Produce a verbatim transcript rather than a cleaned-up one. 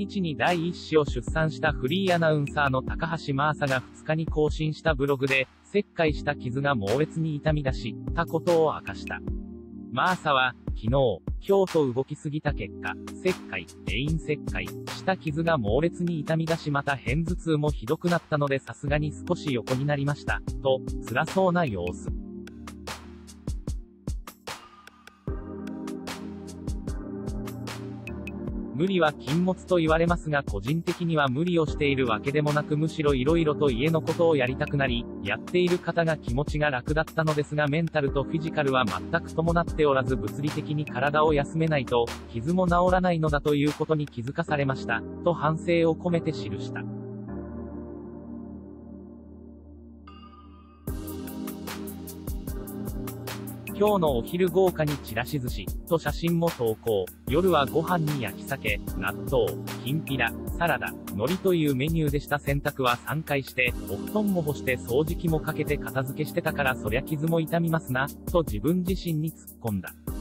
にちに第一子を出産したフリーアナウンサーの高橋真麻がふつかに更新したブログで、切開した傷が猛烈に痛み出したことを明かした。真麻は、昨日、今日と動きすぎた結果、切開、遠因切開した傷が猛烈に痛み出しまた片頭痛もひどくなったのでさすがに少し横になりました、と、辛そうな様子。無理は禁物と言われますが個人的には無理をしているわけでもなくむしろ色々と家のことをやりたくなり、やっている方が気持ちが楽だったのですがメンタルとフィジカルは全く伴っておらず物理的に体を休めないと、傷も治らないのだということに気づかされました、と反省を込めて記した。今日のお昼豪華にちらし寿司、と写真も投稿。夜はご飯に焼き鮭、納豆、きんぴら、サラダ、海苔というメニューでした。洗濯はさんかいして、お布団も干して掃除機もかけて片付けしてたからそりゃ傷も痛みますな、と自分自身に突っ込んだ。